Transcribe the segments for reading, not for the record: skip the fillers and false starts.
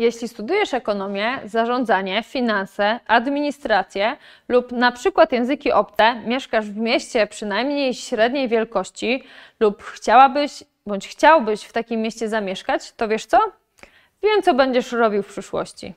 Jeśli studujesz ekonomię, zarządzanie, finanse, administrację lub na przykład języki obce, mieszkasz w mieście przynajmniej średniej wielkości lub chciałbyś w takim mieście zamieszkać, to wiesz co? Wiem, co będziesz robił w przyszłości.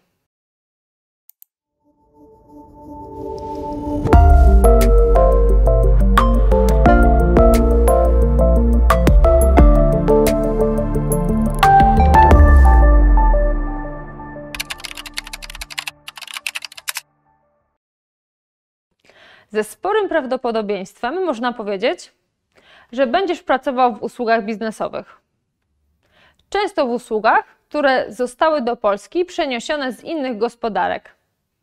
Ze sporym prawdopodobieństwem można powiedzieć, że będziesz pracował w usługach biznesowych. Często w usługach, które zostały do Polski przeniesione z innych gospodarek.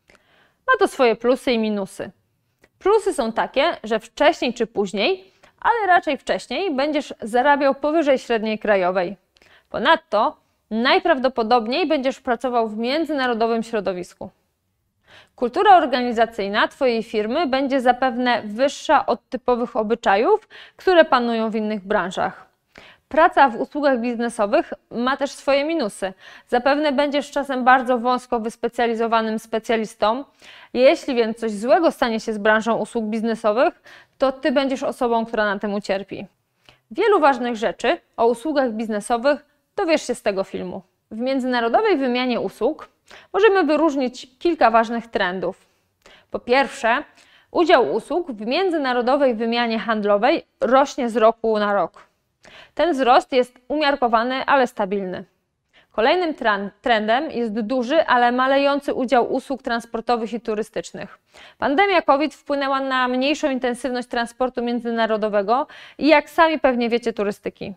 Ma to swoje plusy i minusy. Plusy są takie, że wcześniej czy później, ale raczej wcześniej, będziesz zarabiał powyżej średniej krajowej. Ponadto najprawdopodobniej będziesz pracował w międzynarodowym środowisku. Kultura organizacyjna Twojej firmy będzie zapewne wyższa od typowych obyczajów, które panują w innych branżach. Praca w usługach biznesowych ma też swoje minusy. Zapewne będziesz czasem bardzo wąsko wyspecjalizowanym specjalistą. Jeśli więc coś złego stanie się z branżą usług biznesowych, to Ty będziesz osobą, która na tym ucierpi. Wielu ważnych rzeczy o usługach biznesowych dowiesz się z tego filmu. W międzynarodowej wymianie usług możemy wyróżnić kilka ważnych trendów. Po pierwsze, udział usług w międzynarodowej wymianie handlowej rośnie z roku na rok. Ten wzrost jest umiarkowany, ale stabilny. Kolejnym trendem jest duży, ale malejący udział usług transportowych i turystycznych. Pandemia COVID wpłynęła na mniejszą intensywność transportu międzynarodowego i, jak sami pewnie wiecie, turystyki.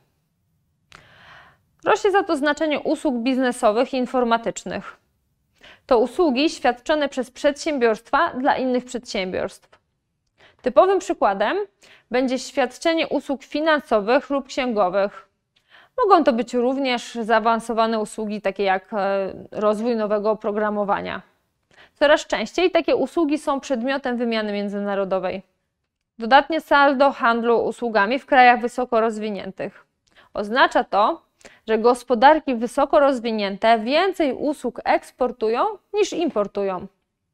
Rośnie za to znaczenie usług biznesowych i informatycznych. To usługi świadczone przez przedsiębiorstwa dla innych przedsiębiorstw. Typowym przykładem będzie świadczenie usług finansowych lub księgowych. Mogą to być również zaawansowane usługi takie jak rozwój nowego oprogramowania. Coraz częściej takie usługi są przedmiotem wymiany międzynarodowej. Dodatnie saldo handlu usługami w krajach wysoko rozwiniętych. Oznacza to, że gospodarki wysoko rozwinięte więcej usług eksportują niż importują.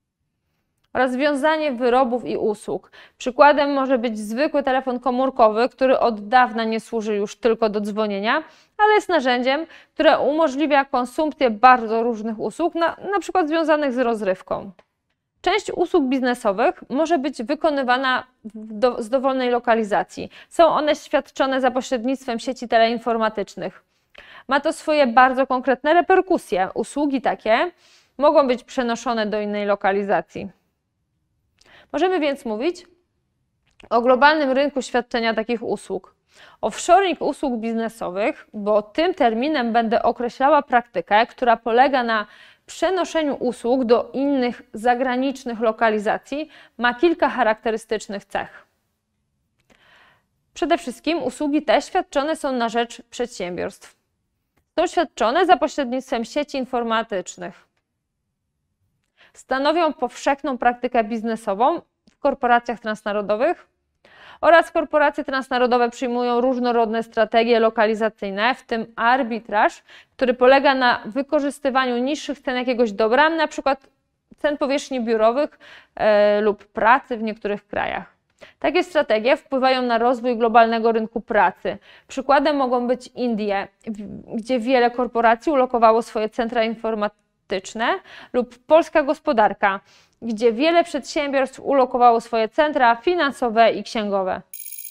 Rozwiązanie wyrobów i usług. Przykładem może być zwykły telefon komórkowy, który od dawna nie służy już tylko do dzwonienia, ale jest narzędziem, które umożliwia konsumpcję bardzo różnych usług, na przykład związanych z rozrywką. Część usług biznesowych może być wykonywana z dowolnej lokalizacji. Są one świadczone za pośrednictwem sieci teleinformatycznych. Ma to swoje bardzo konkretne reperkusje. Usługi takie mogą być przenoszone do innej lokalizacji. Możemy więc mówić o globalnym rynku świadczenia takich usług. Offshoring usług biznesowych, bo tym terminem będę określała praktykę, która polega na przenoszeniu usług do innych zagranicznych lokalizacji, ma kilka charakterystycznych cech. Przede wszystkim usługi te świadczone są na rzecz przedsiębiorstw. Są świadczone za pośrednictwem sieci informatycznych. Stanowią powszechną praktykę biznesową w korporacjach transnarodowych oraz korporacje transnarodowe przyjmują różnorodne strategie lokalizacyjne, w tym arbitraż, który polega na wykorzystywaniu niższych cen jakiegoś dobra, np. cen powierzchni biurowych lub pracy w niektórych krajach. Takie strategie wpływają na rozwój globalnego rynku pracy. Przykładem mogą być Indie, gdzie wiele korporacji ulokowało swoje centra informatyczne, lub polska gospodarka, gdzie wiele przedsiębiorstw ulokowało swoje centra finansowe i księgowe.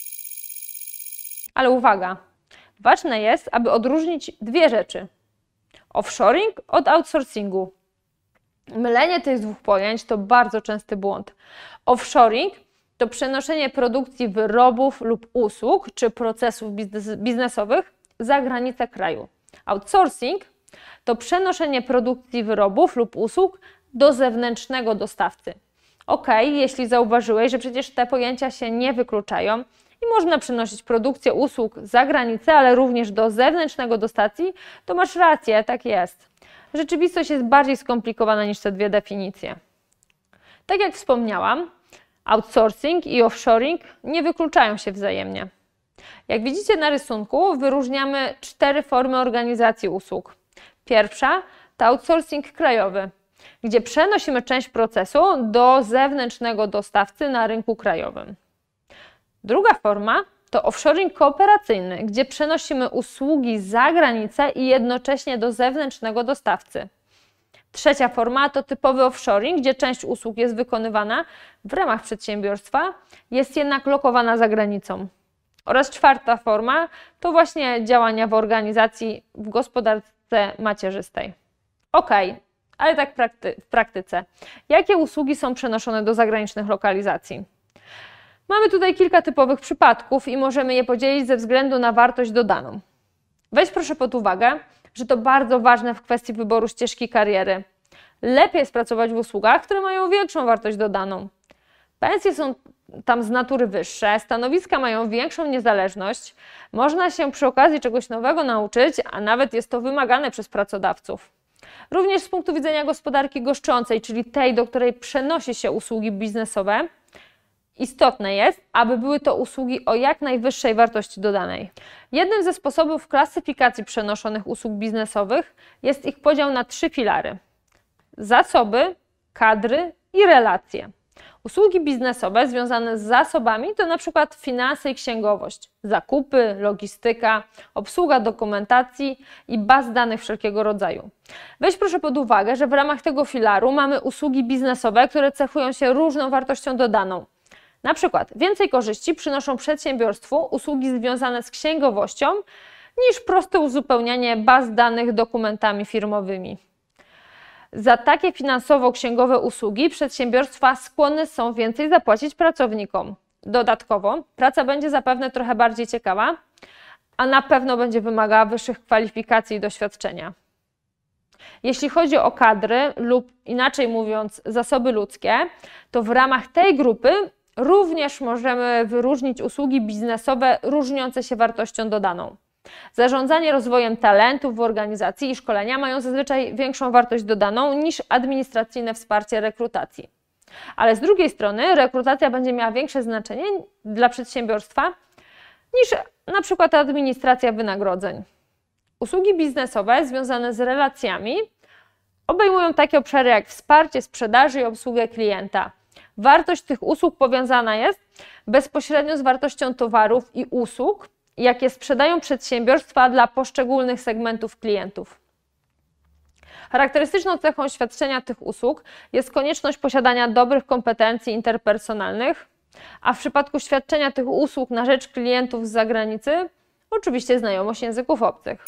Ale uwaga! Ważne jest, aby odróżnić dwie rzeczy. Offshoring od outsourcingu. Mylenie tych dwóch pojęć to bardzo częsty błąd. Offshoring to przenoszenie produkcji wyrobów lub usług czy procesów biznesowych za granicę kraju. Outsourcing to przenoszenie produkcji wyrobów lub usług do zewnętrznego dostawcy. Jeśli zauważyłeś, że przecież te pojęcia się nie wykluczają i można przenosić produkcję usług za granicę, ale również do zewnętrznego dostawcy, to masz rację, tak jest. Rzeczywistość jest bardziej skomplikowana niż te dwie definicje. Tak jak wspomniałam, outsourcing i offshoring nie wykluczają się wzajemnie. Jak widzicie na rysunku, wyróżniamy 4 formy organizacji usług. Pierwsza to outsourcing krajowy, gdzie przenosimy część procesu do zewnętrznego dostawcy na rynku krajowym. Druga forma to offshoring kooperacyjny, gdzie przenosimy usługi za granicę i jednocześnie do zewnętrznego dostawcy. Trzecia forma to typowy offshoring, gdzie część usług jest wykonywana w ramach przedsiębiorstwa, jest jednak lokowana za granicą. Oraz czwarta forma to właśnie działania w organizacji w gospodarce macierzystej. Ok, ale tak w praktyce. Jakie usługi są przenoszone do zagranicznych lokalizacji? Mamy tutaj kilka typowych przypadków i możemy je podzielić ze względu na wartość dodaną. Weź proszę pod uwagę, że to bardzo ważne w kwestii wyboru ścieżki kariery. Lepiej jest pracować w usługach, które mają większą wartość dodaną. Pensje są tam z natury wyższe, stanowiska mają większą niezależność, można się przy okazji czegoś nowego nauczyć, a nawet jest to wymagane przez pracodawców. Również z punktu widzenia gospodarki goszczącej, czyli tej, do której przenosi się usługi biznesowe, istotne jest, aby były to usługi o jak najwyższej wartości dodanej. Jednym ze sposobów klasyfikacji przenoszonych usług biznesowych jest ich podział na 3 filary: zasoby, kadry i relacje. Usługi biznesowe związane z zasobami to np. finanse i księgowość, zakupy, logistyka, obsługa dokumentacji i baz danych wszelkiego rodzaju. Weź proszę pod uwagę, że w ramach tego filaru mamy usługi biznesowe, które cechują się różną wartością dodaną. Na przykład więcej korzyści przynoszą przedsiębiorstwu usługi związane z księgowością niż proste uzupełnianie baz danych dokumentami firmowymi. Za takie finansowo-księgowe usługi przedsiębiorstwa skłonne są więcej zapłacić pracownikom. Dodatkowo praca będzie zapewne trochę bardziej ciekawa, a na pewno będzie wymagała wyższych kwalifikacji i doświadczenia. Jeśli chodzi o kadry lub inaczej mówiąc zasoby ludzkie, to w ramach tej grupy również możemy wyróżnić usługi biznesowe różniące się wartością dodaną. Zarządzanie rozwojem talentów w organizacji i szkolenia mają zazwyczaj większą wartość dodaną niż administracyjne wsparcie rekrutacji. Ale z drugiej strony rekrutacja będzie miała większe znaczenie dla przedsiębiorstwa niż na przykład administracja wynagrodzeń. Usługi biznesowe związane z relacjami obejmują takie obszary jak wsparcie sprzedaży i obsługę klienta. Wartość tych usług powiązana jest bezpośrednio z wartością towarów i usług, jakie sprzedają przedsiębiorstwa dla poszczególnych segmentów klientów. Charakterystyczną cechą świadczenia tych usług jest konieczność posiadania dobrych kompetencji interpersonalnych, a w przypadku świadczenia tych usług na rzecz klientów z zagranicy oczywiście znajomość języków obcych.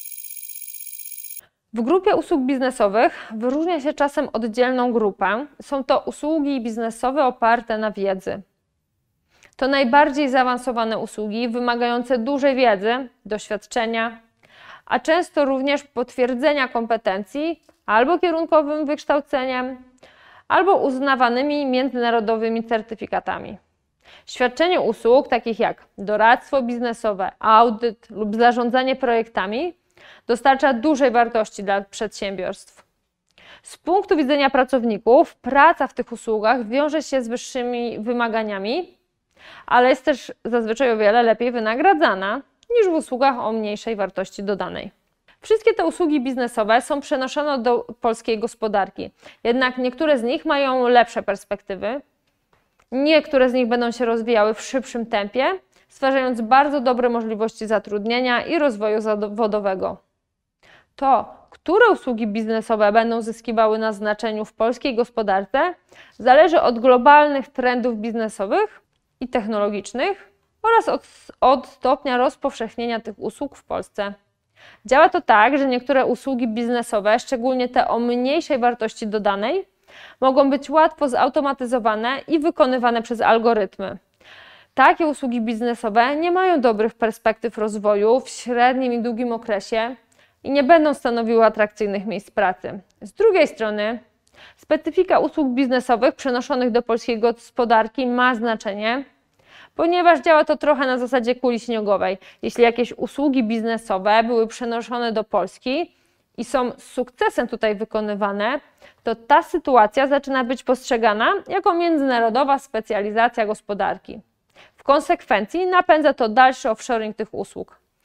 W grupie usług biznesowych wyróżnia się czasem oddzielną grupę. Są to usługi biznesowe oparte na wiedzy. To najbardziej zaawansowane usługi wymagające dużej wiedzy, doświadczenia, a często również potwierdzenia kompetencji albo kierunkowym wykształceniem, albo uznawanymi międzynarodowymi certyfikatami. Świadczenie usług takich jak doradztwo biznesowe, audyt lub zarządzanie projektami dostarcza dużej wartości dla przedsiębiorstw. Z punktu widzenia pracowników praca w tych usługach wiąże się z wyższymi wymaganiami, ale jest też zazwyczaj o wiele lepiej wynagradzana niż w usługach o mniejszej wartości dodanej. Wszystkie te usługi biznesowe są przenoszone do polskiej gospodarki, jednak niektóre z nich mają lepsze perspektywy, niektóre z nich będą się rozwijały w szybszym tempie, stwarzając bardzo dobre możliwości zatrudnienia i rozwoju zawodowego. To, które usługi biznesowe będą zyskiwały na znaczeniu w polskiej gospodarce, zależy od globalnych trendów biznesowych i technologicznych oraz od stopnia rozpowszechnienia tych usług w Polsce. Działa to tak, że niektóre usługi biznesowe, szczególnie te o mniejszej wartości dodanej, mogą być łatwo zautomatyzowane i wykonywane przez algorytmy. Takie usługi biznesowe nie mają dobrych perspektyw rozwoju w średnim i długim okresie i nie będą stanowiły atrakcyjnych miejsc pracy. Z drugiej strony, specyfika usług biznesowych przenoszonych do polskiej gospodarki ma znaczenie, ponieważ działa to trochę na zasadzie kuli śniegowej. Jeśli jakieś usługi biznesowe były przenoszone do Polski i są z sukcesem tutaj wykonywane, to ta sytuacja zaczyna być postrzegana jako międzynarodowa specjalizacja gospodarki. W konsekwencji napędza to dalszy offshoring tych usług.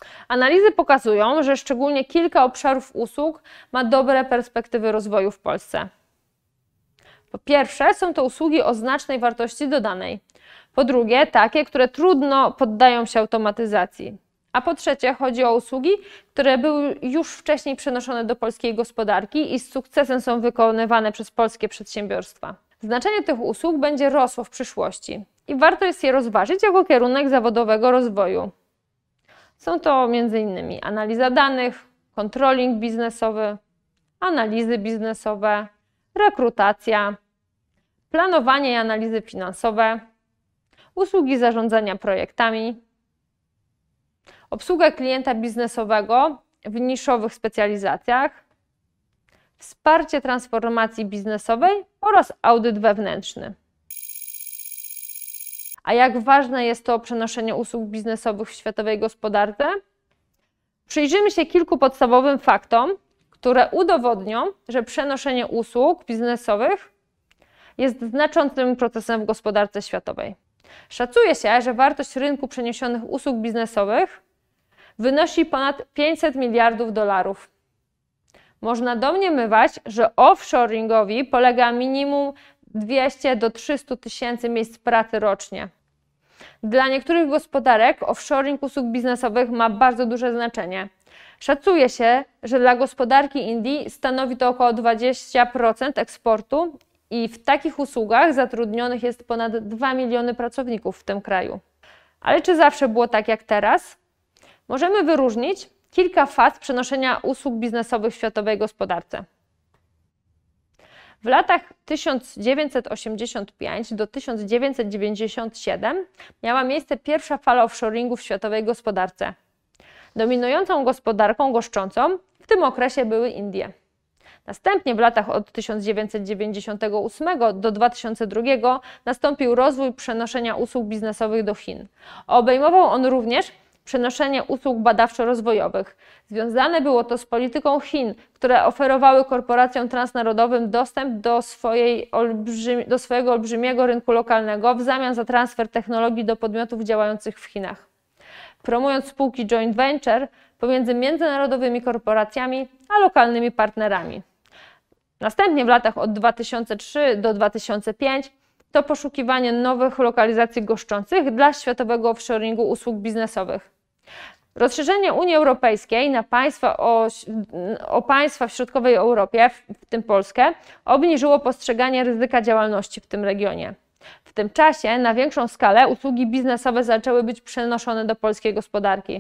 Analizy pokazują, że szczególnie kilka obszarów usług ma dobre perspektywy rozwoju w Polsce. Po pierwsze, są to usługi o znacznej wartości dodanej. Po drugie, takie, które trudno poddają się automatyzacji. A po trzecie, chodzi o usługi, które były już wcześniej przenoszone do polskiej gospodarki i z sukcesem są wykonywane przez polskie przedsiębiorstwa. Znaczenie tych usług będzie rosło w przyszłości i warto jest je rozważyć jako kierunek zawodowego rozwoju. Są to m.in. analiza danych, controlling biznesowy, analizy biznesowe, rekrutacja, planowanie i analizy finansowe, usługi zarządzania projektami, obsługa klienta biznesowego w niszowych specjalizacjach, wsparcie transformacji biznesowej oraz audyt wewnętrzny. A jak ważne jest to przenoszenie usług biznesowych w światowej gospodarce? Przyjrzyjmy się kilku podstawowym faktom, które udowodnią, że przenoszenie usług biznesowych jest znaczącym procesem w gospodarce światowej. Szacuje się, że wartość rynku przeniesionych usług biznesowych wynosi ponad 500 miliardów dolarów. Można domniemywać, że offshoringowi polega minimum 200 do 300 tysięcy miejsc pracy rocznie. Dla niektórych gospodarek offshoring usług biznesowych ma bardzo duże znaczenie. Szacuje się, że dla gospodarki Indii stanowi to około 20% eksportu i w takich usługach zatrudnionych jest ponad 2 miliony pracowników w tym kraju. Ale czy zawsze było tak jak teraz? Możemy wyróżnić kilka faz przenoszenia usług biznesowych w światowej gospodarce. W latach 1985 do 1997 miała miejsce pierwsza fala offshoringu w światowej gospodarce. Dominującą gospodarką goszczącą w tym okresie były Indie. Następnie w latach od 1998 do 2002 nastąpił rozwój przenoszenia usług biznesowych do Chin. Obejmował on również przenoszenie usług badawczo-rozwojowych. Związane było to z polityką Chin, które oferowały korporacjom transnarodowym dostęp do swojego olbrzymiego rynku lokalnego w zamian za transfer technologii do podmiotów działających w Chinach, promując spółki joint venture pomiędzy międzynarodowymi korporacjami a lokalnymi partnerami. Następnie w latach od 2003 do 2005 to poszukiwanie nowych lokalizacji goszczących dla światowego offshoringu usług biznesowych. Rozszerzenie Unii Europejskiej na państwa w środkowej Europie, w tym Polskę, obniżyło postrzeganie ryzyka działalności w tym regionie. W tym czasie na większą skalę usługi biznesowe zaczęły być przenoszone do polskiej gospodarki.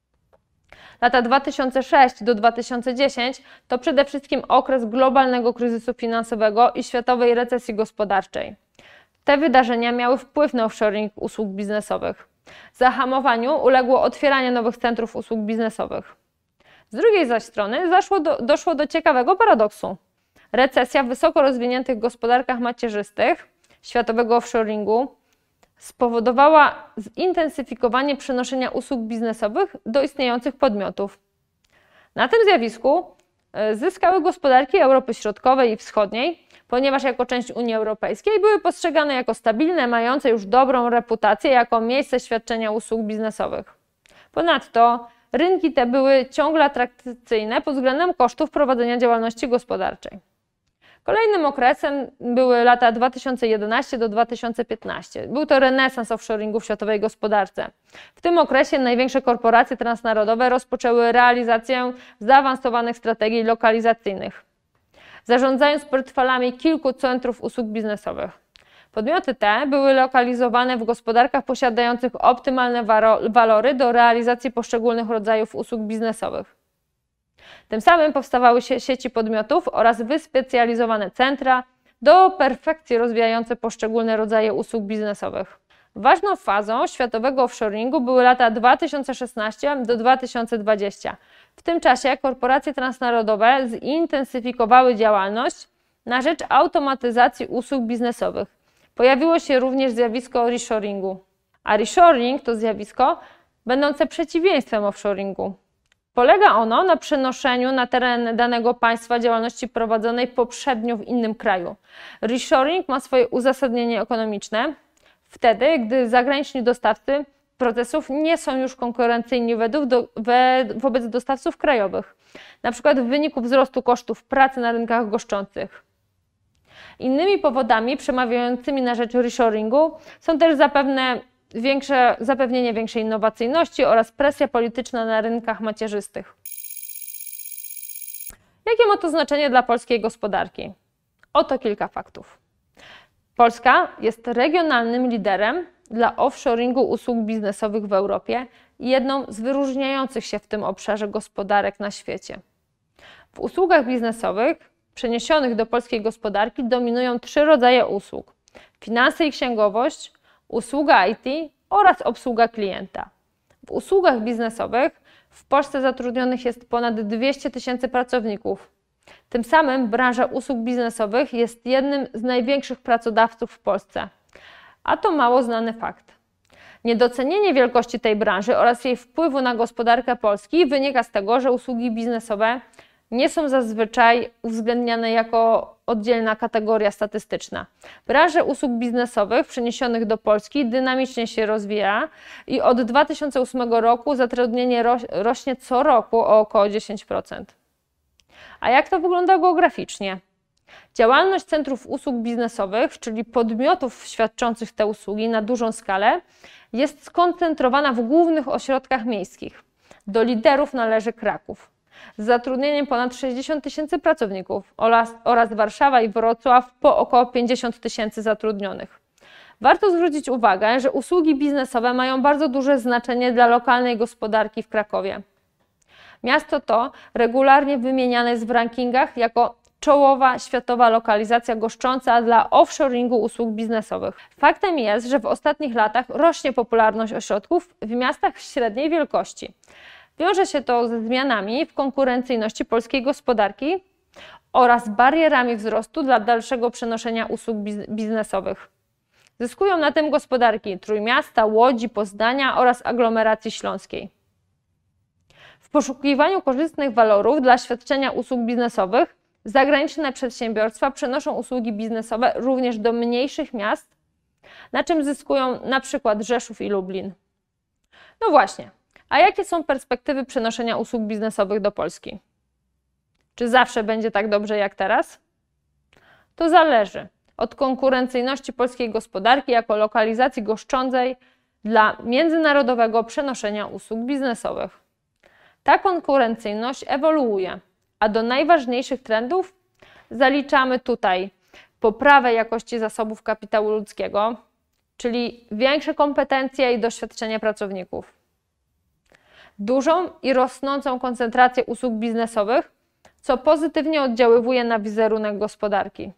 Lata 2006 do 2010 to przede wszystkim okres globalnego kryzysu finansowego i światowej recesji gospodarczej. Te wydarzenia miały wpływ na offshoring usług biznesowych. Zahamowaniu uległo otwieranie nowych centrów usług biznesowych. Z drugiej zaś strony doszło do ciekawego paradoksu. Recesja w wysoko rozwiniętych gospodarkach macierzystych światowego offshoringu spowodowała zintensyfikowanie przenoszenia usług biznesowych do istniejących podmiotów. Na tym zjawisku zyskały gospodarki Europy Środkowej i Wschodniej, ponieważ jako część Unii Europejskiej były postrzegane jako stabilne, mające już dobrą reputację jako miejsce świadczenia usług biznesowych. Ponadto rynki te były ciągle atrakcyjne pod względem kosztów prowadzenia działalności gospodarczej. Kolejnym okresem były lata 2011 do 2015. Był to renesans offshoringu w światowej gospodarce. W tym okresie największe korporacje transnarodowe rozpoczęły realizację zaawansowanych strategii lokalizacyjnych, zarządzając portfelami kilku centrów usług biznesowych. Podmioty te były lokalizowane w gospodarkach posiadających optymalne walory do realizacji poszczególnych rodzajów usług biznesowych. Tym samym powstawały sieci podmiotów oraz wyspecjalizowane centra do perfekcji rozwijające poszczególne rodzaje usług biznesowych. Ważną fazą światowego offshoringu były lata 2016 do 2020. W tym czasie korporacje transnarodowe zintensyfikowały działalność na rzecz automatyzacji usług biznesowych. Pojawiło się również zjawisko reshoringu. A reshoring to zjawisko będące przeciwieństwem offshoringu. Polega ono na przenoszeniu na teren danego państwa działalności prowadzonej poprzednio w innym kraju. Reshoring ma swoje uzasadnienie ekonomiczne wtedy, gdy zagraniczni dostawcy procesów nie są już konkurencyjni wobec dostawców krajowych, na przykład w wyniku wzrostu kosztów pracy na rynkach goszczących. Innymi powodami przemawiającymi na rzecz reshoringu są też zapewnienie większej innowacyjności oraz presja polityczna na rynkach macierzystych. Jakie ma to znaczenie dla polskiej gospodarki? Oto kilka faktów. Polska jest regionalnym liderem dla offshoringu usług biznesowych w Europie i jedną z wyróżniających się w tym obszarze gospodarek na świecie. W usługach biznesowych przeniesionych do polskiej gospodarki dominują 3 rodzaje usług: finanse i księgowość, usługa IT oraz obsługa klienta. W usługach biznesowych w Polsce zatrudnionych jest ponad 200 000 pracowników. Tym samym branża usług biznesowych jest jednym z największych pracodawców w Polsce. A to mało znany fakt. Niedocenienie wielkości tej branży oraz jej wpływu na gospodarkę Polski wynika z tego, że usługi biznesowe nie są zazwyczaj uwzględniane jako oddzielna kategoria statystyczna. Branża usług biznesowych przeniesionych do Polski dynamicznie się rozwija i od 2008 roku zatrudnienie rośnie co roku o około 10%. A jak to wygląda geograficznie? Działalność centrów usług biznesowych, czyli podmiotów świadczących te usługi na dużą skalę, jest skoncentrowana w głównych ośrodkach miejskich. Do liderów należy Kraków z zatrudnieniem ponad 60 000 pracowników oraz Warszawa i Wrocław po około 50 000 zatrudnionych. Warto zwrócić uwagę, że usługi biznesowe mają bardzo duże znaczenie dla lokalnej gospodarki w Krakowie. Miasto to regularnie wymieniane jest w rankingach jako czołowa światowa lokalizacja goszcząca dla offshoringu usług biznesowych. Faktem jest, że w ostatnich latach rośnie popularność ośrodków w miastach średniej wielkości. Wiąże się to ze zmianami w konkurencyjności polskiej gospodarki oraz barierami wzrostu dla dalszego przenoszenia usług biznesowych. Zyskują na tym gospodarki Trójmiasta, Łodzi, Poznania oraz aglomeracji śląskiej. W poszukiwaniu korzystnych walorów dla świadczenia usług biznesowych zagraniczne przedsiębiorstwa przenoszą usługi biznesowe również do mniejszych miast, na czym zyskują na przykład Rzeszów i Lublin. No właśnie, a jakie są perspektywy przenoszenia usług biznesowych do Polski? Czy zawsze będzie tak dobrze jak teraz? To zależy od konkurencyjności polskiej gospodarki jako lokalizacji goszczącej dla międzynarodowego przenoszenia usług biznesowych. Ta konkurencyjność ewoluuje, a do najważniejszych trendów zaliczamy tutaj poprawę jakości zasobów kapitału ludzkiego, czyli większe kompetencje i doświadczenie pracowników, dużą i rosnącą koncentrację usług biznesowych, co pozytywnie oddziaływuje na wizerunek gospodarki.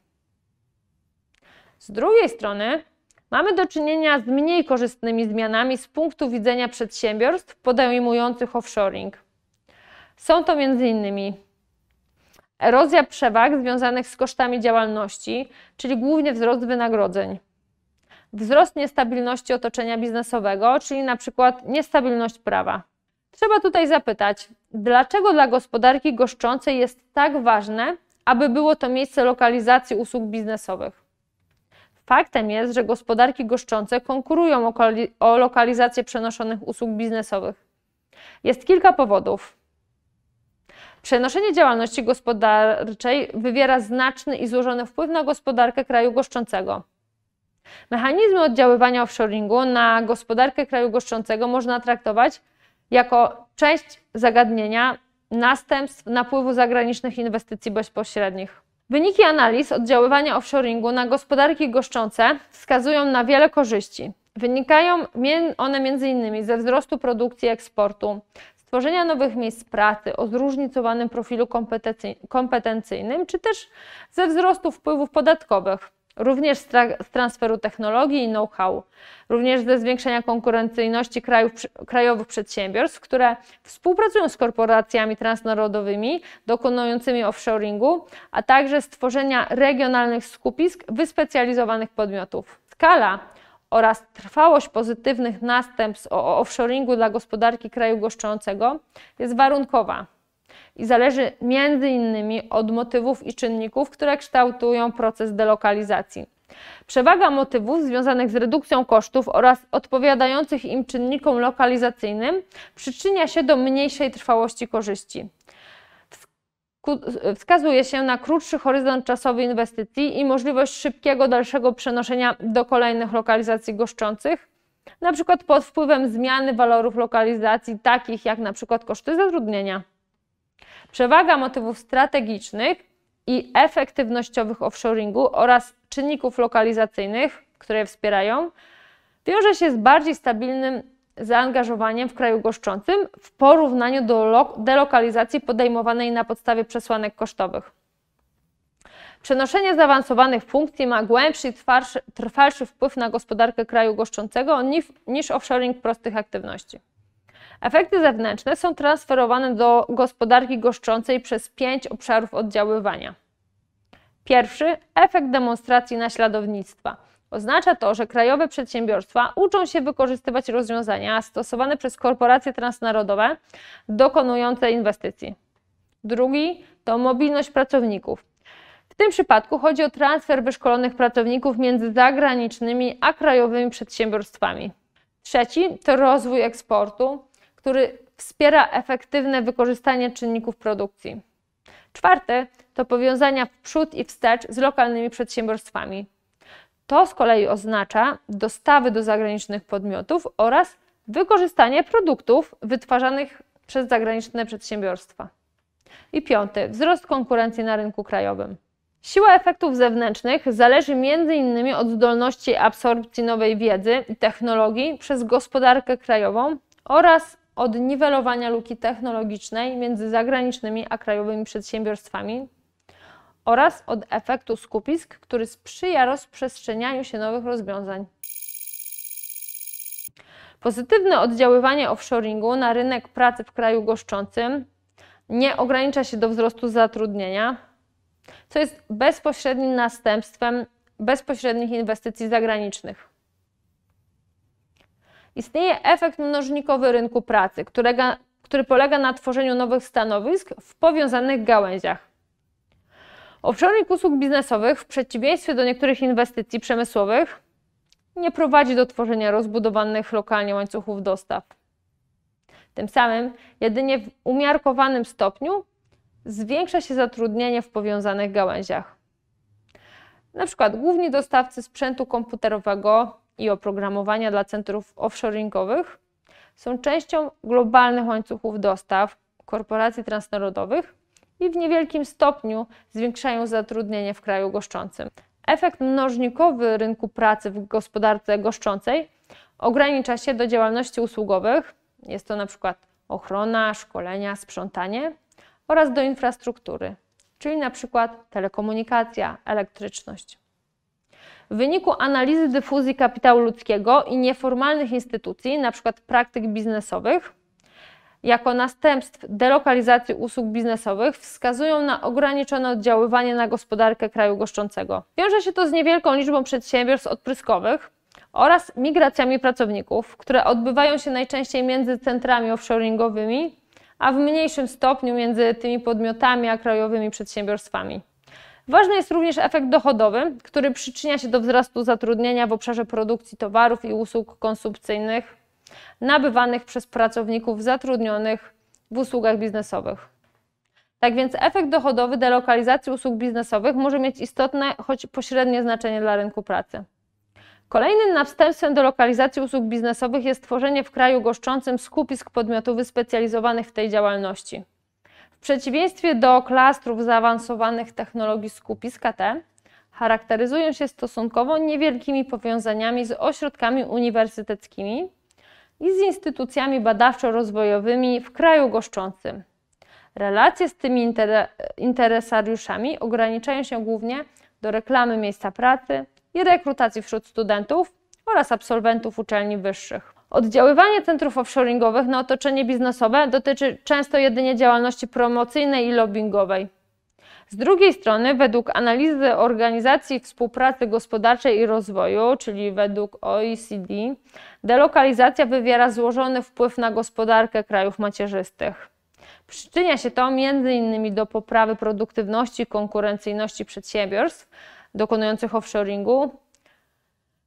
Z drugiej strony mamy do czynienia z mniej korzystnymi zmianami z punktu widzenia przedsiębiorstw podejmujących offshoring. Są to m.in. erozja przewag związanych z kosztami działalności, czyli głównie wzrost wynagrodzeń, wzrost niestabilności otoczenia biznesowego, czyli np. niestabilność prawa. Trzeba tutaj zapytać, dlaczego dla gospodarki goszczącej jest tak ważne, aby było to miejsce lokalizacji usług biznesowych? Faktem jest, że gospodarki goszczące konkurują o lokalizację przenoszonych usług biznesowych. Jest kilka powodów. Przenoszenie działalności gospodarczej wywiera znaczny i złożony wpływ na gospodarkę kraju goszczącego. Mechanizmy oddziaływania offshoringu na gospodarkę kraju goszczącego można traktować jako część zagadnienia następstw napływu zagranicznych inwestycji bezpośrednich. Wyniki analiz oddziaływania offshoringu na gospodarki goszczące wskazują na wiele korzyści. Wynikają one m.in. ze wzrostu produkcji i eksportu, stworzenia nowych miejsc pracy o zróżnicowanym profilu kompetencyjnym, czy też ze wzrostu wpływów podatkowych, również z transferu technologii i know-how, również ze zwiększenia konkurencyjności krajowych przedsiębiorstw, które współpracują z korporacjami transnarodowymi dokonującymi offshoringu, a także stworzenia regionalnych skupisk wyspecjalizowanych podmiotów. Skala oraz trwałość pozytywnych następstw offshoringu dla gospodarki kraju goszczącego jest warunkowa i zależy m.in. od motywów i czynników, które kształtują proces delokalizacji. Przewaga motywów związanych z redukcją kosztów oraz odpowiadających im czynnikom lokalizacyjnym przyczynia się do mniejszej trwałości korzyści. Wskazuje się na krótszy horyzont czasowy inwestycji i możliwość szybkiego dalszego przenoszenia do kolejnych lokalizacji goszczących, na przykład pod wpływem zmiany walorów lokalizacji, takich jak na przykład koszty zatrudnienia. Przewaga motywów strategicznych i efektywnościowych offshoringu oraz czynników lokalizacyjnych, które je wspierają, wiąże się z bardziej stabilnym zaangażowaniem w kraju goszczącym w porównaniu do delokalizacji podejmowanej na podstawie przesłanek kosztowych. Przenoszenie zaawansowanych funkcji ma głębszy i trwalszy wpływ na gospodarkę kraju goszczącego niż offshoring prostych aktywności. Efekty zewnętrzne są transferowane do gospodarki goszczącej przez 5 obszarów oddziaływania. Pierwszy, efekt demonstracji naśladownictwa. Oznacza to, że krajowe przedsiębiorstwa uczą się wykorzystywać rozwiązania stosowane przez korporacje transnarodowe dokonujące inwestycji. Drugi to mobilność pracowników. W tym przypadku chodzi o transfer wyszkolonych pracowników między zagranicznymi a krajowymi przedsiębiorstwami. Trzeci to rozwój eksportu, który wspiera efektywne wykorzystanie czynników produkcji. Czwarty to powiązania w przód i wstecz z lokalnymi przedsiębiorstwami. To z kolei oznacza dostawy do zagranicznych podmiotów oraz wykorzystanie produktów wytwarzanych przez zagraniczne przedsiębiorstwa. I piąty, wzrost konkurencji na rynku krajowym. Siła efektów zewnętrznych zależy m.in. od zdolności absorpcji nowej wiedzy i technologii przez gospodarkę krajową oraz od niwelowania luki technologicznej między zagranicznymi a krajowymi przedsiębiorstwami oraz od efektu skupisk, który sprzyja rozprzestrzenianiu się nowych rozwiązań. Pozytywne oddziaływanie offshoringu na rynek pracy w kraju goszczącym nie ogranicza się do wzrostu zatrudnienia, co jest bezpośrednim następstwem bezpośrednich inwestycji zagranicznych. Istnieje efekt mnożnikowy rynku pracy, który polega na tworzeniu nowych stanowisk w powiązanych gałęziach. Offshoring usług biznesowych, w przeciwieństwie do niektórych inwestycji przemysłowych, nie prowadzi do tworzenia rozbudowanych lokalnie łańcuchów dostaw. Tym samym jedynie w umiarkowanym stopniu zwiększa się zatrudnienie w powiązanych gałęziach. Na przykład główni dostawcy sprzętu komputerowego i oprogramowania dla centrów offshoringowych są częścią globalnych łańcuchów dostaw korporacji transnarodowych i w niewielkim stopniu zwiększają zatrudnienie w kraju goszczącym. Efekt mnożnikowy rynku pracy w gospodarce goszczącej ogranicza się do działalności usługowych, jest to na przykład ochrona, szkolenia, sprzątanie oraz do infrastruktury, czyli na przykład telekomunikacja, elektryczność. W wyniku analizy dyfuzji kapitału ludzkiego i nieformalnych instytucji, na przykład praktyk biznesowych, jako następstw delokalizacji usług biznesowych wskazują na ograniczone oddziaływanie na gospodarkę kraju goszczącego. Wiąże się to z niewielką liczbą przedsiębiorstw odpryskowych oraz migracjami pracowników, które odbywają się najczęściej między centrami offshoringowymi, a w mniejszym stopniu między tymi podmiotami a krajowymi przedsiębiorstwami. Ważny jest również efekt dochodowy, który przyczynia się do wzrostu zatrudnienia w obszarze produkcji towarów i usług konsumpcyjnych nabywanych przez pracowników zatrudnionych w usługach biznesowych. Tak więc efekt dochodowy delokalizacji usług biznesowych może mieć istotne, choć pośrednie znaczenie dla rynku pracy. Kolejnym następstwem delokalizacji usług biznesowych jest tworzenie w kraju goszczącym skupisk podmiotów wyspecjalizowanych w tej działalności. W przeciwieństwie do klastrów zaawansowanych technologii skupisk te charakteryzują się stosunkowo niewielkimi powiązaniami z ośrodkami uniwersyteckimi i z instytucjami badawczo-rozwojowymi w kraju goszczącym. Relacje z tymi interesariuszami ograniczają się głównie do reklamy miejsca pracy i rekrutacji wśród studentów oraz absolwentów uczelni wyższych. Oddziaływanie centrów offshoringowych na otoczenie biznesowe dotyczy często jedynie działalności promocyjnej i lobbingowej. Z drugiej strony, według analizy Organizacji Współpracy Gospodarczej i Rozwoju, czyli według OECD, delokalizacja wywiera złożony wpływ na gospodarkę krajów macierzystych. Przyczynia się to m.in. do poprawy produktywności i konkurencyjności przedsiębiorstw dokonujących offshoringu,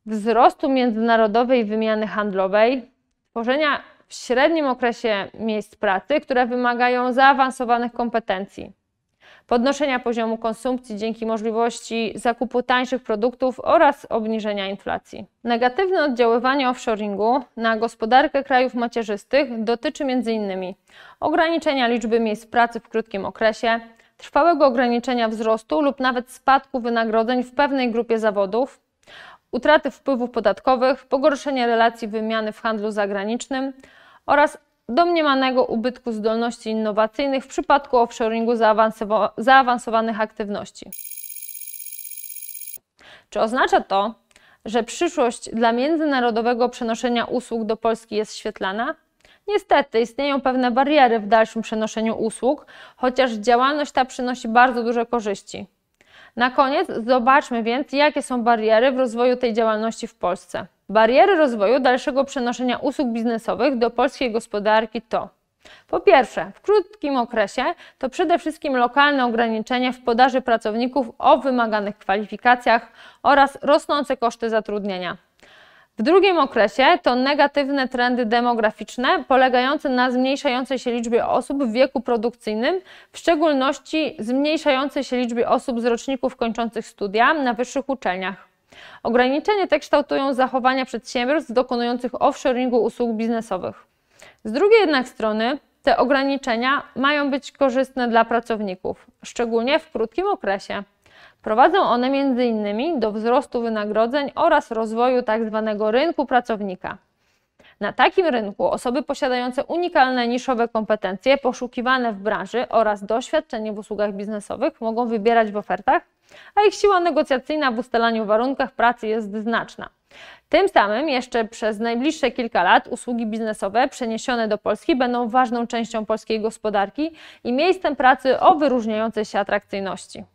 wzrostu międzynarodowej wymiany handlowej, tworzenia w średnim okresie miejsc pracy, które wymagają zaawansowanych kompetencji, podnoszenia poziomu konsumpcji dzięki możliwości zakupu tańszych produktów oraz obniżenia inflacji. Negatywne oddziaływanie offshoringu na gospodarkę krajów macierzystych dotyczy m.in. ograniczenia liczby miejsc pracy w krótkim okresie, trwałego ograniczenia wzrostu lub nawet spadku wynagrodzeń w pewnej grupie zawodów, utraty wpływów podatkowych, pogorszenie relacji wymiany w handlu zagranicznym oraz domniemanego ubytku zdolności innowacyjnych w przypadku offshoringu zaawansowanych aktywności. Czy oznacza to, że przyszłość dla międzynarodowego przenoszenia usług do Polski jest świetlana? Niestety istnieją pewne bariery w dalszym przenoszeniu usług, chociaż działalność ta przynosi bardzo duże korzyści. Na koniec zobaczmy więc, jakie są bariery w rozwoju tej działalności w Polsce. Bariery rozwoju dalszego przenoszenia usług biznesowych do polskiej gospodarki to: po pierwsze, w krótkim okresie to przede wszystkim lokalne ograniczenia w podaży pracowników o wymaganych kwalifikacjach oraz rosnące koszty zatrudnienia. W drugim okresie to negatywne trendy demograficzne polegające na zmniejszającej się liczbie osób w wieku produkcyjnym, w szczególności zmniejszającej się liczbie osób z roczników kończących studia na wyższych uczelniach. Ograniczenia te kształtują zachowania przedsiębiorstw dokonujących offshoringu usług biznesowych. Z drugiej jednak strony te ograniczenia mają być korzystne dla pracowników, szczególnie w krótkim okresie. Prowadzą one m.in. do wzrostu wynagrodzeń oraz rozwoju tzw. rynku pracownika. Na takim rynku osoby posiadające unikalne niszowe kompetencje poszukiwane w branży oraz doświadczenie w usługach biznesowych mogą wybierać w ofertach, a ich siła negocjacyjna w ustalaniu warunkach pracy jest znaczna. Tym samym jeszcze przez najbliższe kilka lat usługi biznesowe przeniesione do Polski będą ważną częścią polskiej gospodarki i miejscem pracy o wyróżniającej się atrakcyjności.